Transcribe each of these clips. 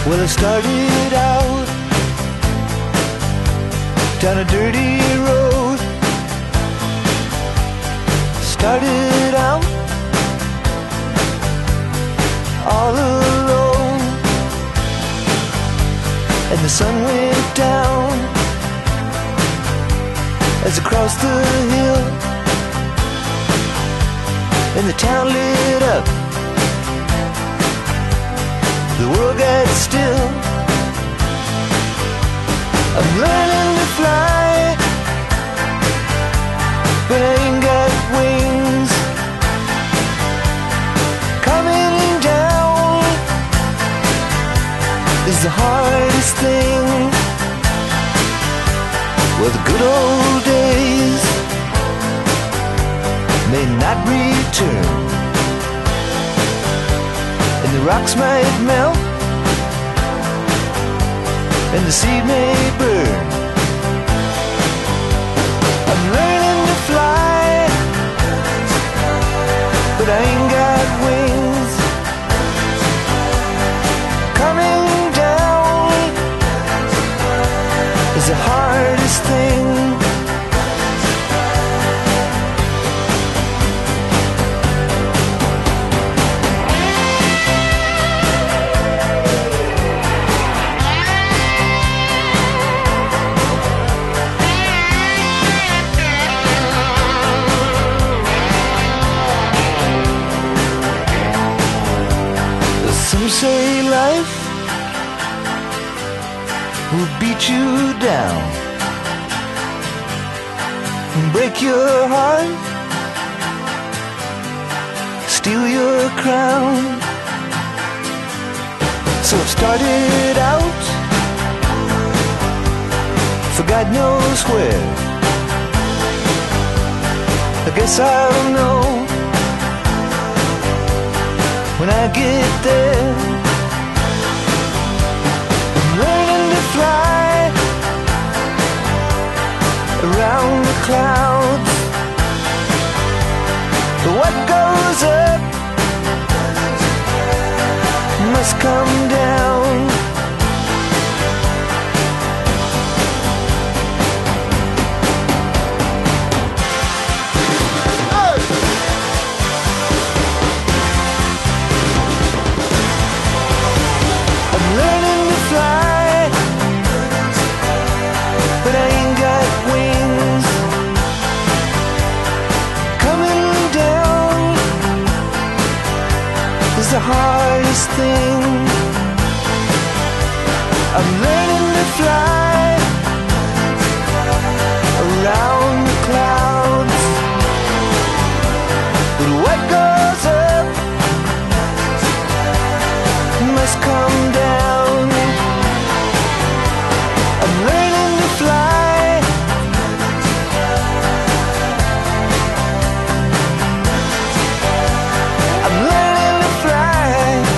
Well, I started out down a dirty road. Started out all alone, and the sun went down as I crossed the hill, and the town lit up. The world got still. I'm learning to fly, but I ain't got wings. Coming down is the hardest thing. Well, the good old days may not return, and the rocks might melt, and the seed may burn. I'm learning to fly, but I ain't got wings. Coming down is the hardest thing. Some say life will beat you down, break your heart, steal your crown. So it started out for God knows where. I guess I'll know when I get there. I'm learning to fly around the clouds, but what goes up must come down. Learning to fly, but I ain't got wings. Coming down is the hardest thing. I'm learning to fly around the clouds, but what goes up must come down. I'm learning to fly. I'm learning to fly.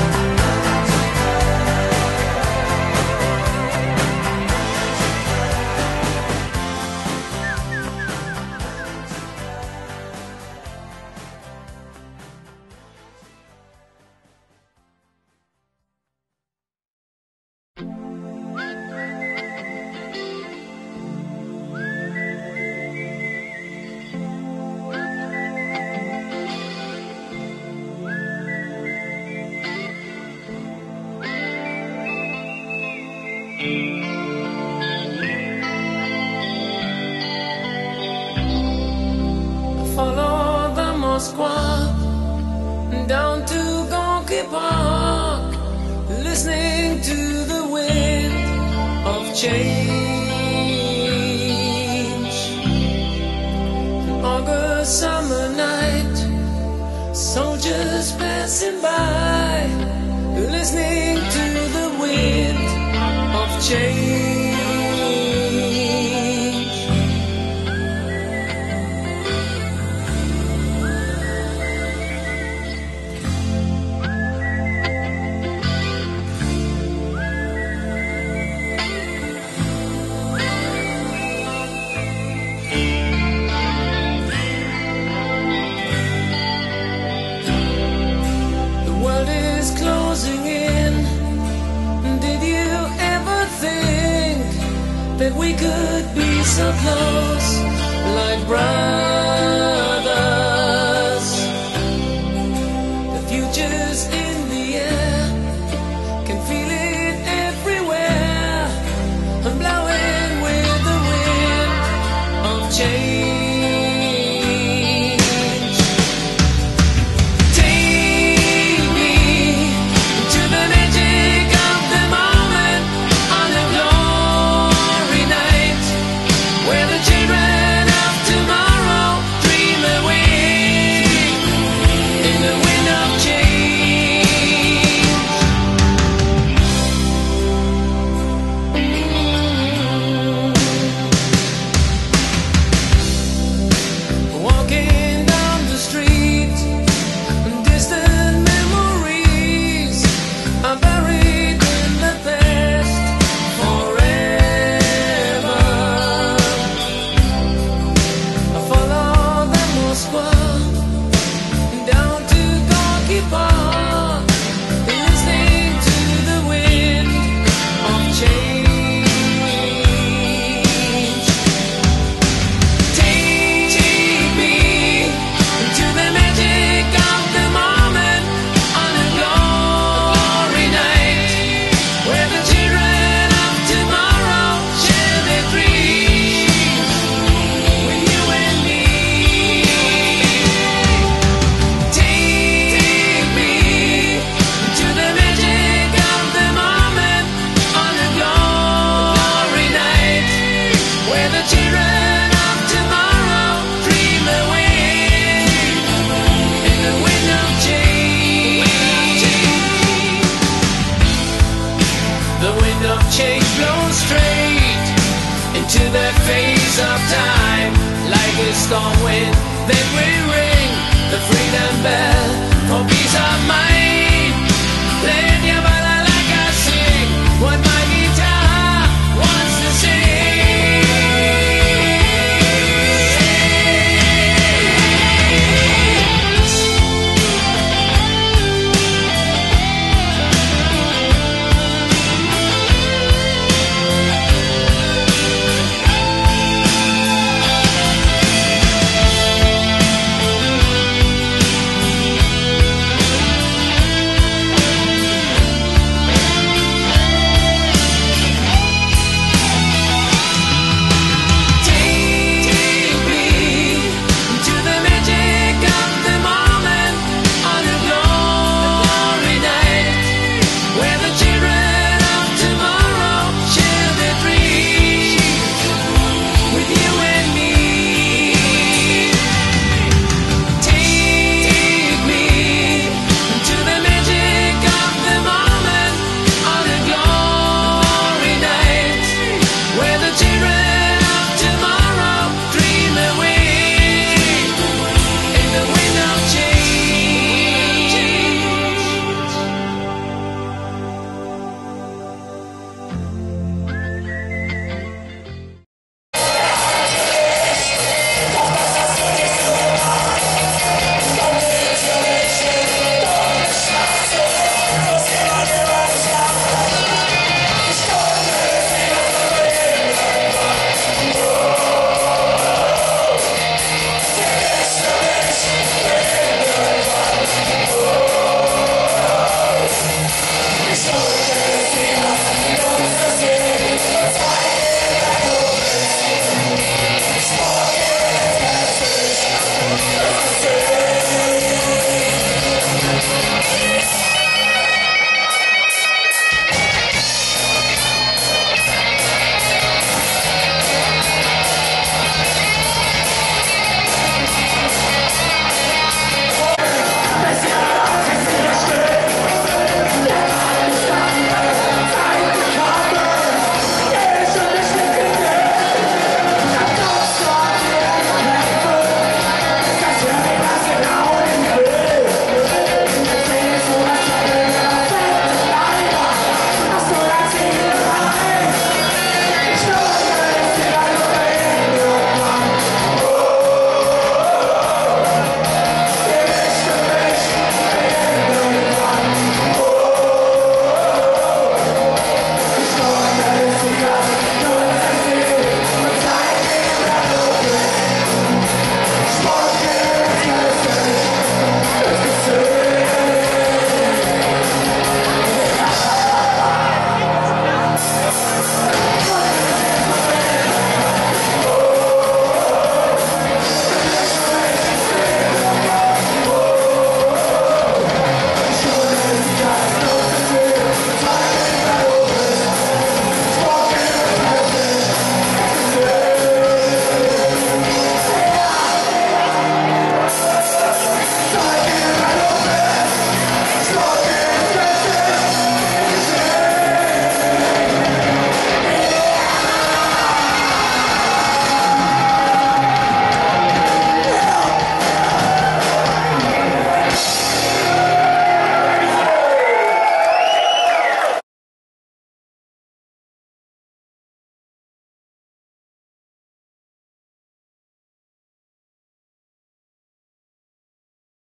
Follow the Moskwa down to Gonky Park, listening to the wind of change. An August summer night, soldiers passing by, listening to the wind of change. Closing in, did so close, like brothers. The future's in the air, can feel it everywhere. I'm blowing with the wind of change. Change blows straight into that phase of time, like a storm wind that we raise.